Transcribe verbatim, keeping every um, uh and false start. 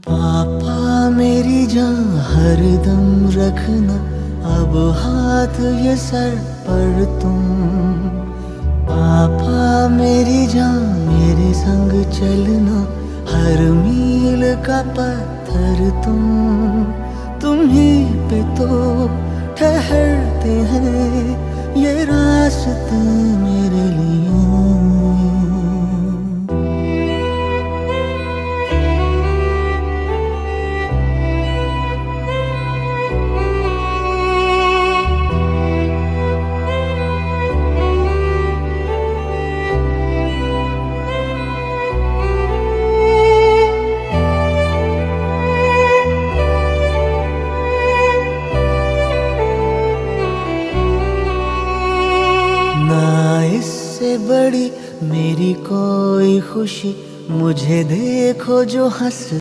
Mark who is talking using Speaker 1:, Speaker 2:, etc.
Speaker 1: पापा मेरी जान हरदम रखना, अब हाथ ये सर पर तुम। पापा मेरी जान मेरे संग चलना, हर मील का पत्थर तुम। तुम्हीं पे तो ठहरते हैं ये रास्ते मेरे लिए। ना इससे बड़ी मेरी कोई खुशी, मुझे देखो जो हंस